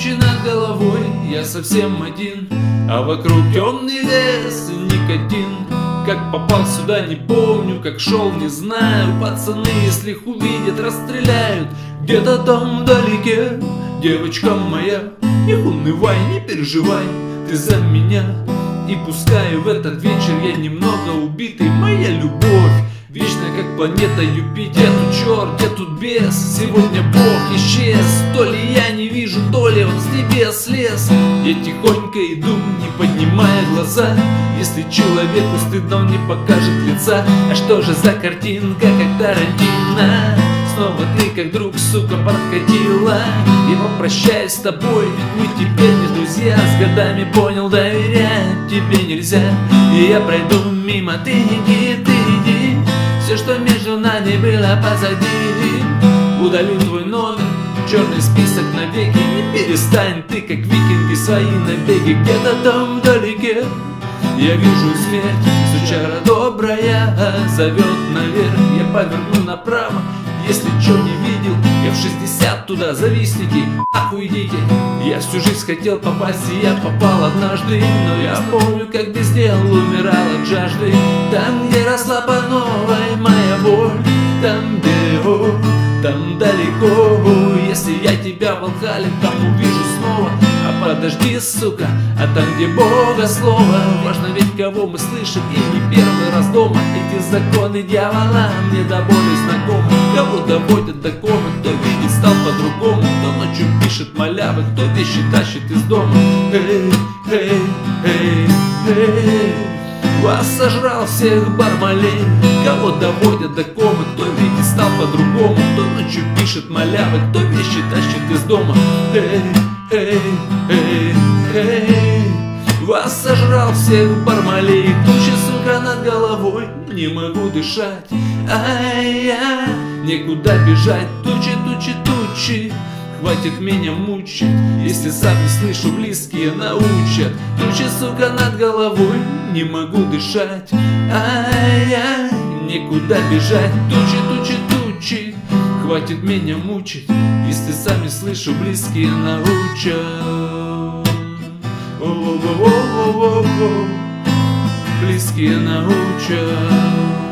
тучи над головой, я совсем один, а вокруг темный лес и никотин. Как попал сюда, не помню, как шел, не знаю. Пацаны, если их увидят, расстреляют. Где-то там вдалеке, девочка моя, не унывай, не переживай, ты за меня. И пускай в этот вечер я немного убитый, моя любовь вечная, как планета Юпитер. Тут черт, где тут бес? Сегодня Бог исчез. То ли я не вижу, то ли он с небес слез. Я тихонько иду, не поднимая глаза. Если человеку стыдно, он не покажет лица. А что же за картинка, как Тарантино? Снова ты, как друг, сука, подкатила. И попрощаюсь с тобой, ведь мы теперь не друзья. С годами понял, доверять тебе нельзя. И я пройду мимо, ты иди. Все, что между нами было позади. Удалю твой номер, черный список навеки. Не перестань ты, как викинги, свои набеги. Где-то там вдалеке я вижу смерть. Сучара добрая зовет наверх. Я поверну направо, если чё не видел. Я в 60 туда, завистники, нахуй идите. Я всю жизнь хотел попасть, и я попал однажды. Но я помню, как без дел умирал от жажды. Там, где росла по новой моя боль, там, где, там далеко. Если я тебя в Алхале там увижу снова, а подожди, сука, а там, где Бога слово. Важно ведь, кого мы слышим, и не первый раз дома. Эти законы дьявола мне до боли знакомы. Кого доводят до комы, кто видит, стал по-другому. Кто ночью пишет малявы, кто вещи тащит из дома. Эй, эй, эй, эй, вас сожрал всех бармалей. Кого доводят до комы, кто видит, стал по-другому. Кто ночью пишет малявы, кто вещи тащит из дома. Эй, эй, эй, эй, вас сожрал всех бармалей. Тучи, сука, над головой, не могу дышать. Ай-я, некуда бежать. Тучи, тучи, тучи, хватит меня мучить. Если сам не слышу, близкие научат. Тучи, сука, над головой, не могу дышать. Ай-я, некуда бежать. Тучи, тучи, тучи, хватит меня мучить. Если сам не слышу, близкие научат. Близкие научат.